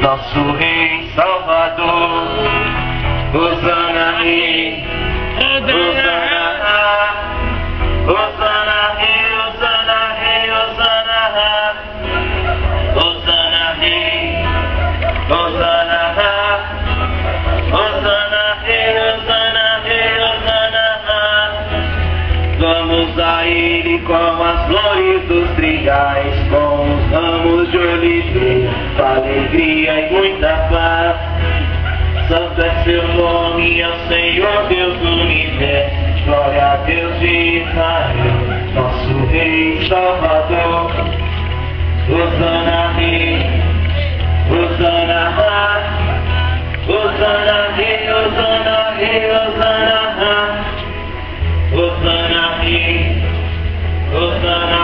nosso Rei Salvador. Hosana Rei, Hosana, Hosana Rei, Hosana Rei, Hosana, Hosana Rei, Hosana, Hosana Rei, Hosana Rei, Hosana. Vamos a Ele com as flores dos trigais, com os ramos de oliveira, com alegria e muita paz. Santo é seu nome, é o Senhor Deus do universo. Glória a Deus de Israel, nosso Rei Salvador. Hosana Rei, Hosana, Hosana Rei, Hosana Rei, Hosana, Hosana Rei, Hosana,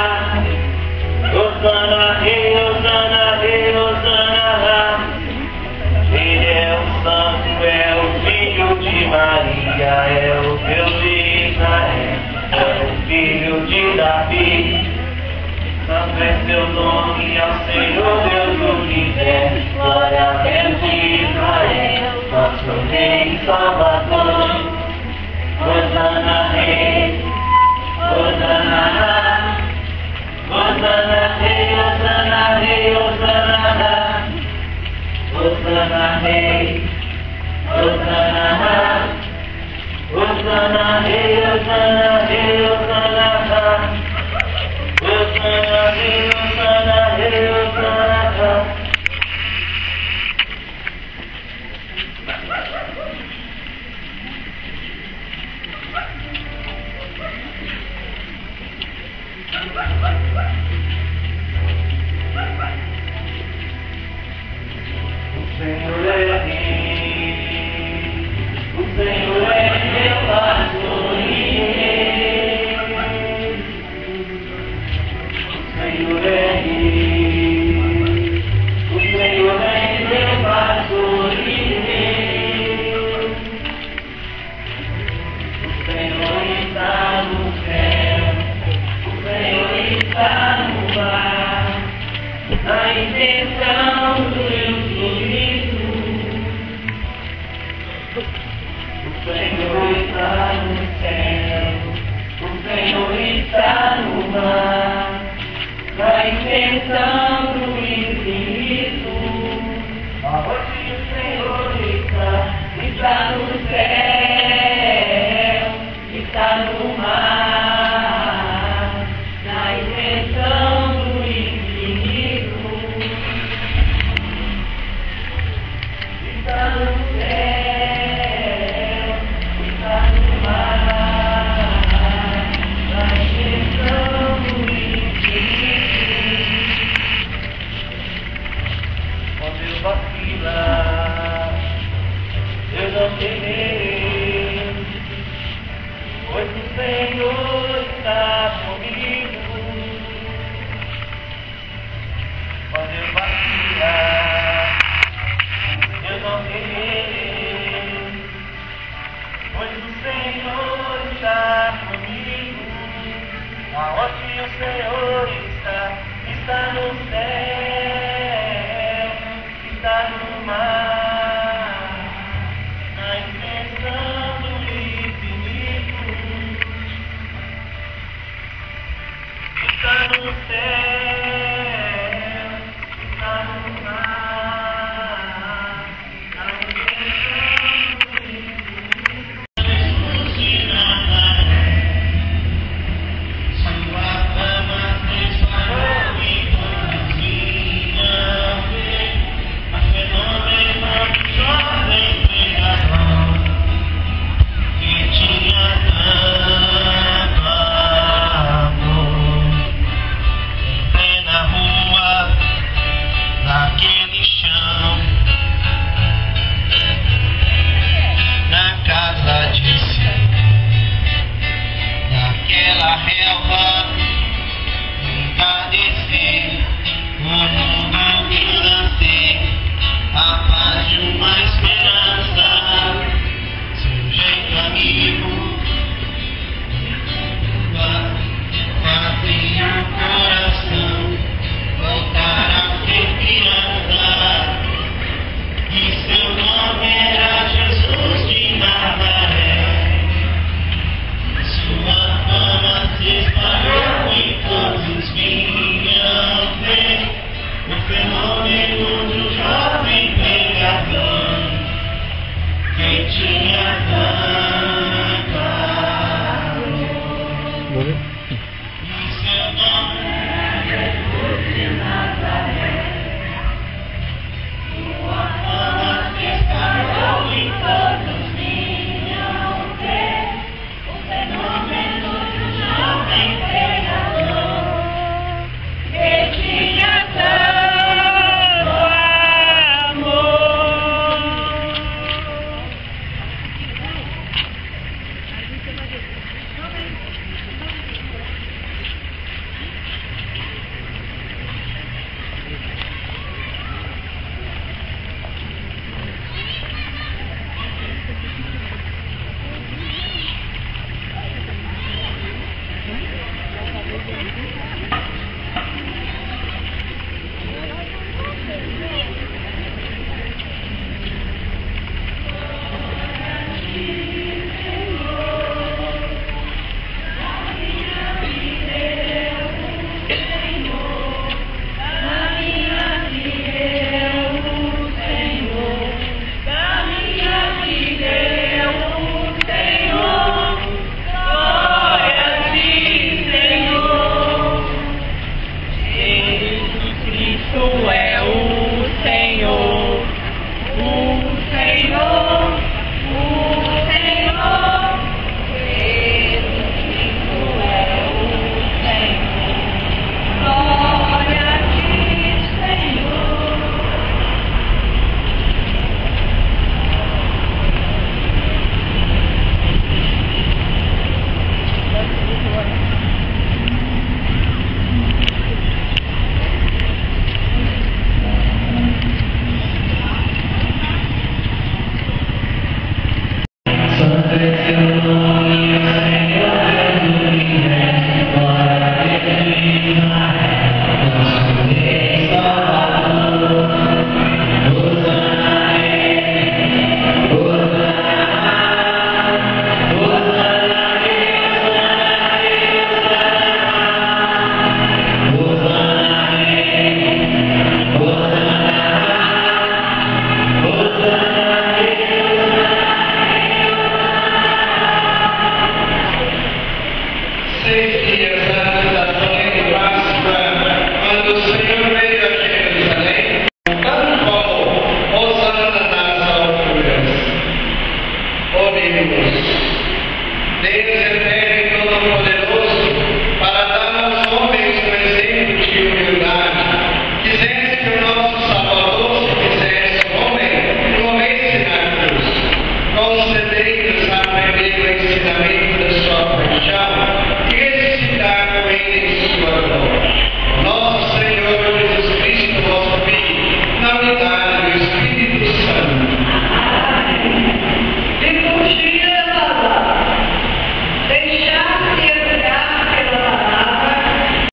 Hosana Rei, Hosana Rei, Hosana. Ele é o Santo, é o Filho de Maria, é o Deus de Israel, é o Filho de Davi. Santo é seu nome, é o Senhor Deus do universo. Glória a Deus de Israel, nosso Rei Salvador. Hosana Rei, Hosana, Hosana Rei, Hosana Rei, Hosana, Hosana Rei, Hosana, Hosana Rei, Hosana Rei, Hosana, Hosana Rei, Hosana Rei, Hosana. O Senhor é Rei, o Senhor é meu pastor e Rei. O Senhor é Rei, o Senhor é meu pastor e Rei. O Senhor está no céu, o Senhor está no mar, na intenção do infinito. O Senhor está no céu, o Senhor está no mar, na intenção do infinito. Aonde o Senhor está no céu, está no mar, na intenção do infinito. Está no céu, está no mar, na intenção do infinito. Quando eu vacilar, eu não temerei, pois o Senhor está comigo. Quando eu vacilar, eu não temerei, pois o Senhor está comigo. Aonde o Senhor